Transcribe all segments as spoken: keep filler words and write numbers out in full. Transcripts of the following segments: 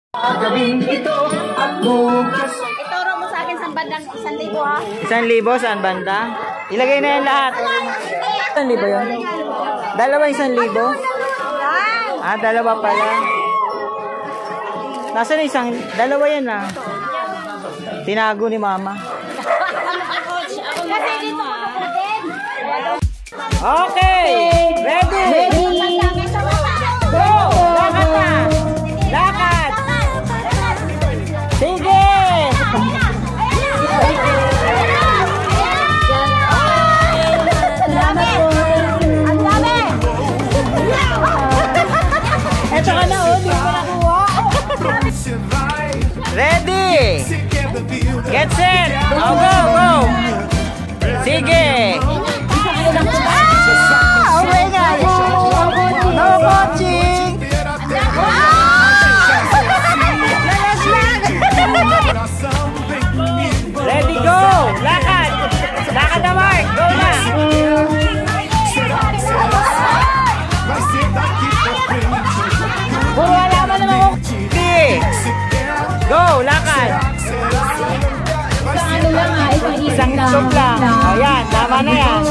Gabing ito at bukas. Ituro mo sa akin sa bandang isang libo ha. Isang libo saan banda? Ilagay na yan lahat. Isang libo yun? Dalawa isang libo? Ah, dalawa pala. Nasaan isang? Dalawa yan ah. Tinago ni mama. Okay! Ready! Go! Lakad na! Lakad! Sige! Ang dami! Eto ka na oh, di ko nakuha. Ready! Get set! Oh, go, go! Sige! Ah! Oh my God! No coaching! Ready, go! Lakad! Lakad na, Mark! Go na! Puro alaman naman ako. Go! Lakad! Ano lang ha, Isang isog lang. O yan, tama na yan.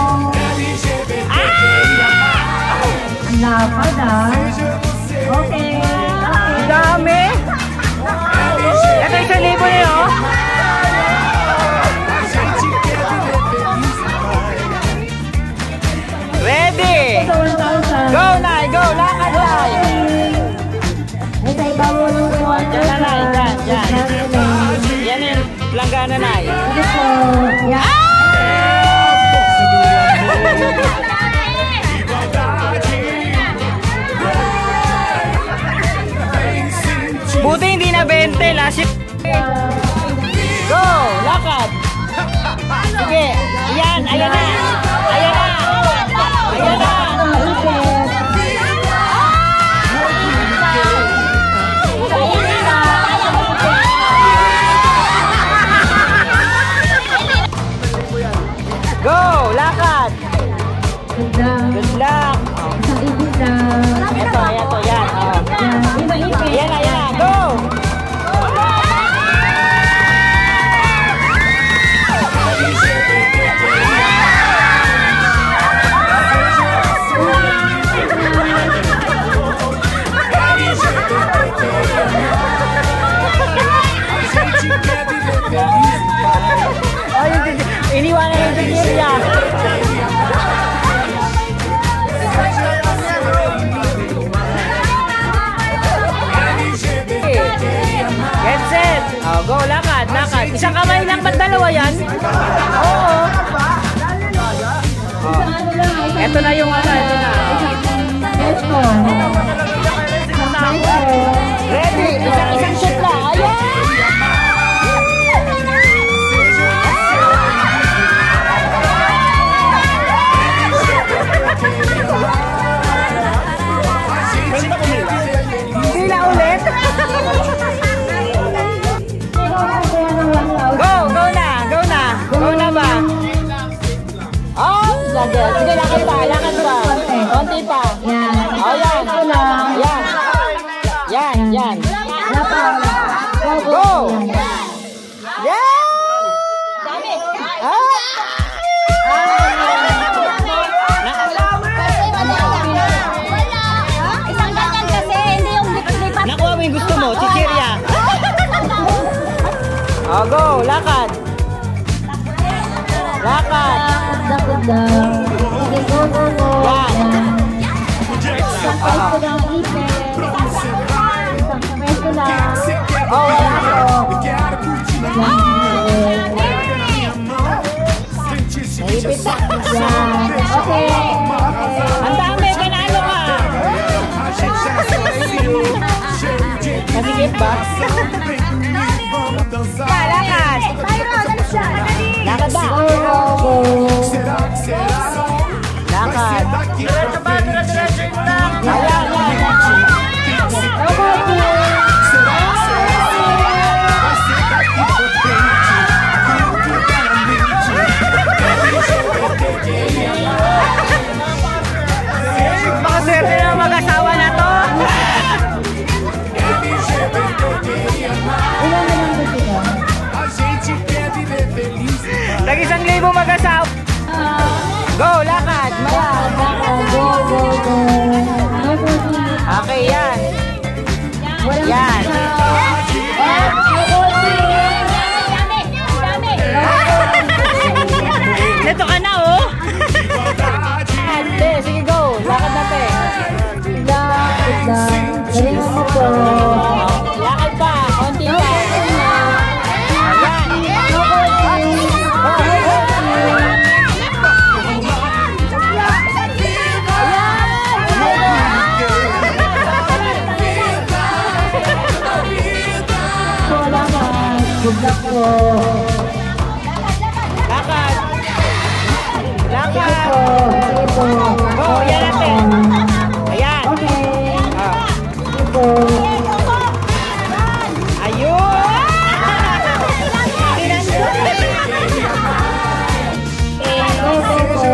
ang lapad ah. Okay. Ang dami! Ito isang libo na yun. Ready! Go, Nay! Go! Lakad, Nay! Ay, sa iba mo lang po. Diyan na, Nay! Diyan, diyan. Yan yung langgana, Nay. Ito po. Yeah. Buti hindi na twenty. Last year. Go! Lakad! Sige! Ayan! Ayan na! Ayan na! Ayan na! Go! Lakad! Good luck. Good luck! Isang ibig lang. Ito, ito, yan. Oh. Iba-iba. Ayan na, ayan na. Go! Ay, iniwanan yung tigilya. Get set. Oh, go, lakad, lakad. Isang kamay lang, ba't dalawa yan? Oo. Oh. Ito na yung ano, ito na. Let's go. Ready? Isang isang shoot na. Ayan! Hindi na ulit. Go, go na, go na. Go na ba? Oh, sige, sige, lakad pa, lakad pa. Konti pa. Yan. Oh, yan. Yan. Yan, yan. Go! Yan! Dami. Ah! Isang ganyan kasi, hindi yung lipat-lipat. Nakuha mo yung gusto mo, chichirya. Oh, go, lakad. Lakad. Dapat daw. Sige, go, go, go. Yan. Isang peso lang ipin. Isang peso lang. Oh, wala ko. Naipit na. Yan. Okay. Ang dami, panalo ka. Masigit ba? Lakad. Lakad ba? Lakad. Diretso ba? Diretso lang. Ayan, ayan. Mga swerte na mag-asawa na to. mag-asawa. Go, lakad. Malakad. Go, go, go. No cooking. Okay, yan. Walang Yan. Neto ka na, oh. Ate, sige, go. Lakad natin. Lakad lang. Galingan mo po. Lakad pa. Konti No pa. cooking na. Ayan. No cooking. Good luck po. Lakad. Lakad. Sige po. Go, yan natin. Ayan. Okay. Ah. Sige po. Ayun. Go, go, go.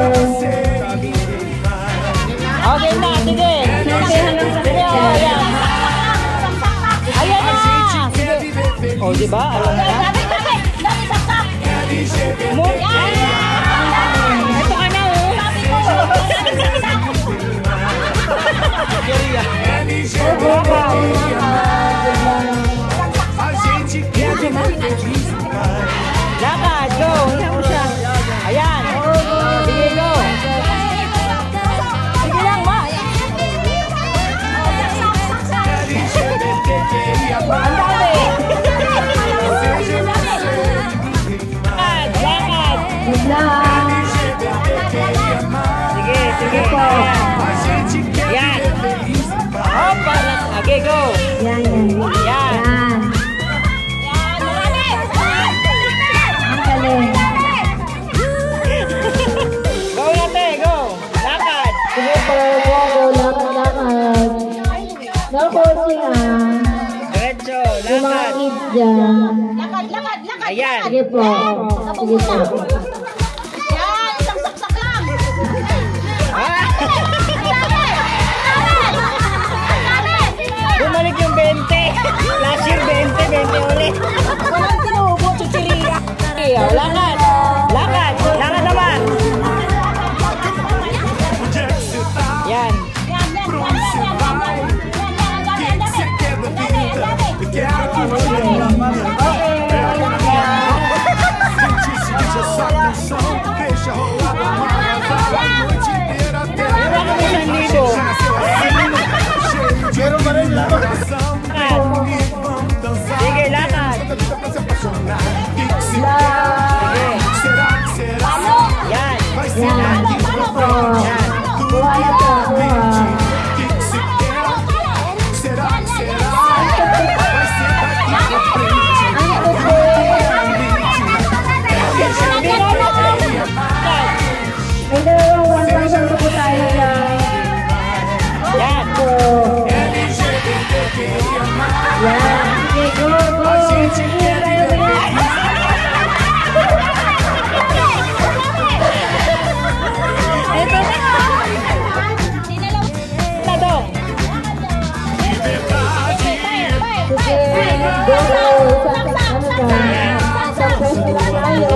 Okay na, sige. Sige, oh, ayan. Ayan na. Sige. Oh, di ba? Alam mo na. Move. Ito ka na, oh. Go, go, go. Lakad, go. Hindi mo siya. Ayan. Sige, go. Sige lang, ma. Ang dami. Lakad, lakad. Good luck. Sige, sige. Ayan. Hop, okay, go. Yan, yan. Yan. Yan. Ang galing. Go natin, go. Lakad. Sige po. Go, go. Lakad, lakad. No coaching ah. Diretso, Yung mga lakad. kids dyan. Ayan. Sige po. Sige po. Bumalik yung twenty. Last year, twenty, twenty ulit. Walang tinubo, chichirya. Lakad. Lakad. Lakad naman. Yan. Meron kami isang libo. Lakad. Sige, lakad. Sige. Yan. Yan. Sige po. Yan. Kuha na po. Kuha. Ang tupo. May dalawang one thousand po tayo yan. Yan. Po. Yan. Sige, go, go. Sige, tayo ulit. Ito na. Tadong. Sige, go, go. Sa, ano ka? Sa pwesto na tayo.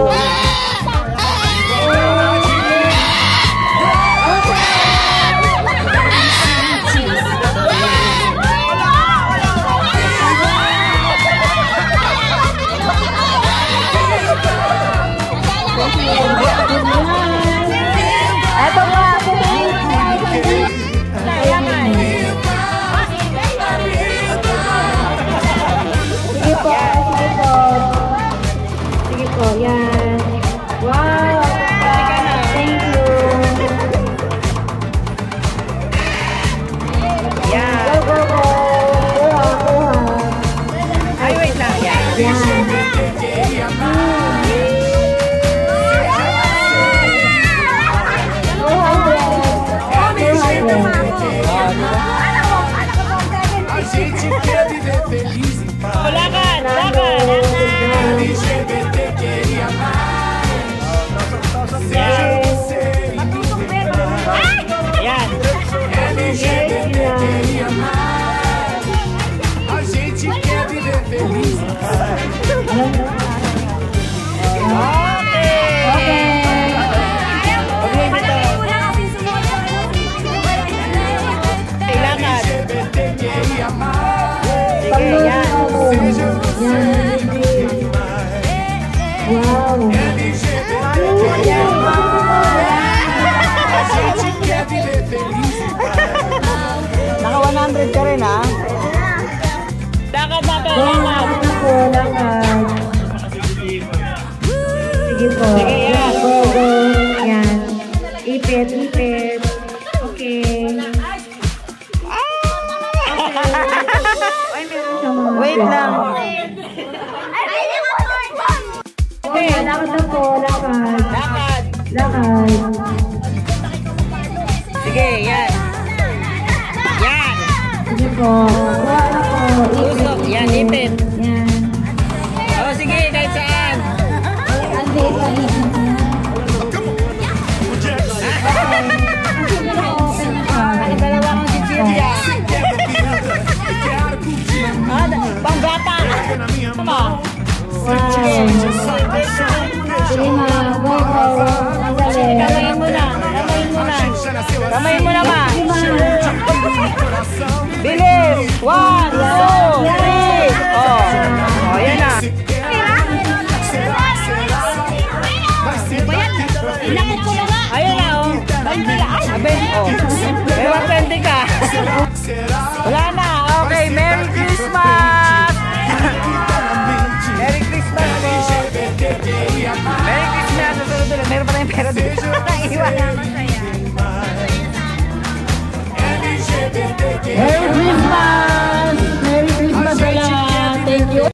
Eto pa. Sige po, sige po. Sige po, yan. Wow! Thank you. Yan. Go, go, go. Kuha, kuha. Ay, wait lang. Yan. Yan. two hundred. two hundred. Oh, lakad. Lakad. Yan. Okay. Go, lakad na po, lakad. Sige po. Yan, go, go. Yan. Ipit, ipit. Okay. Wait lang. Okay, lakad na po, lakad. Lakad. Lakad. Sige, yan. Yan. Sige po. Go, ano po. Tusok. Yan, ipit. Yan. O, sige, kahit saan. Ang liit ang isip niya. Ang dalawa kong chichirya. Ah, pangbata. Tama. Wow. Sige ma, go, go. Ang galing. Kamayin mo na. Kamayin mo na. Kamayin mo na, ma. Bilis. One, two, three. Oh. Oh, yan na. Ayan na, oh. Aben, oh. May one twenty ka. Wala na. Okay, Merry Christmas. Merry Christmas po. Merry Christmas. Susunod ulit. Meron pa tayong pera dito. Iwan. Merry Christmas.